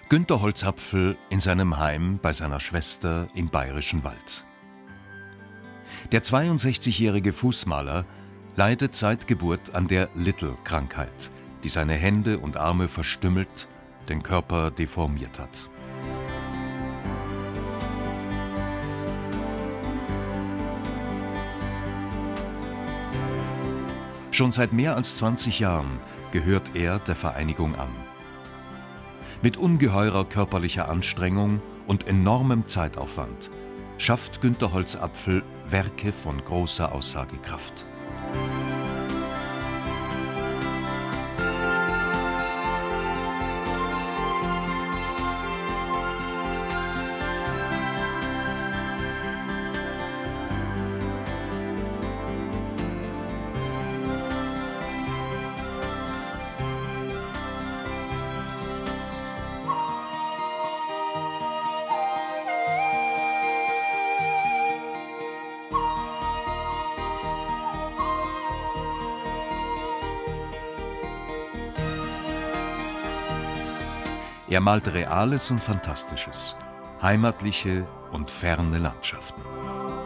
Günter Holzapfel in seinem Heim bei seiner Schwester im Bayerischen Wald. Der 62-jährige Fußmaler leidet seit Geburt an der Little-Krankheit, die seine Hände und Arme verstümmelt, den Körper deformiert hat. Schon seit mehr als 20 Jahren gehört er der Vereinigung an. Mit ungeheurer körperlicher Anstrengung und enormem Zeitaufwand schafft Günter Holzapfel Werke von großer Aussagekraft. Er malt Reales und Fantastisches, heimatliche und ferne Landschaften.